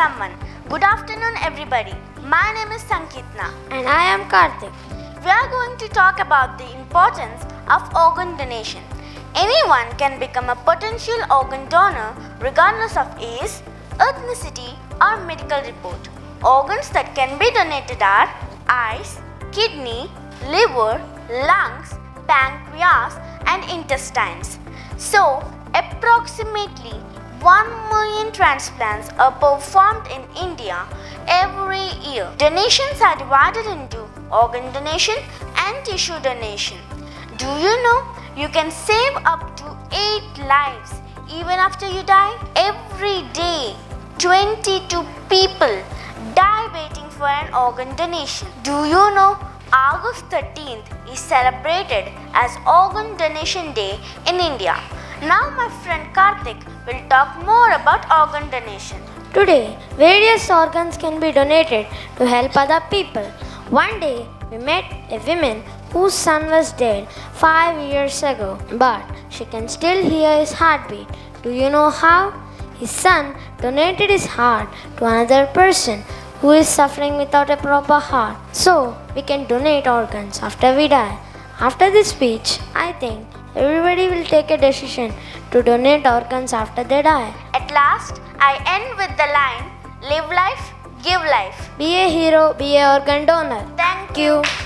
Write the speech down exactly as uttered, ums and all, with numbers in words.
someone. Good afternoon everybody. My name is Sankitna. And I am Karthik. We are going to talk about the importance of organ donation. Anyone can become a potential organ donor regardless of age, ethnicity or medical report. Organs that can be donated are eyes, kidney, liver, lungs, pancreas and intestines. So, approximately one million transplants are performed in India every year. Donations are divided into organ donation and tissue donation. Do you know you can save up to eight lives even after you die? Every day, twenty-two people die waiting for an organ donation. Do you know August thirteenth is celebrated as Organ Donation Day in India? Now my friend Karthik will talk more about organ donation. Today, various organs can be donated to help other people. One day, we met a woman whose son was dead five years ago, but she can still hear his heartbeat. Do you know how? His son donated his heart to another person who is suffering without a proper heart. So, we can donate organs after we die. After this speech, I think everybody will take a decision to donate organs after they die. At last, I end with the line, live life, give life. Be a hero, be an organ donor. Thank you.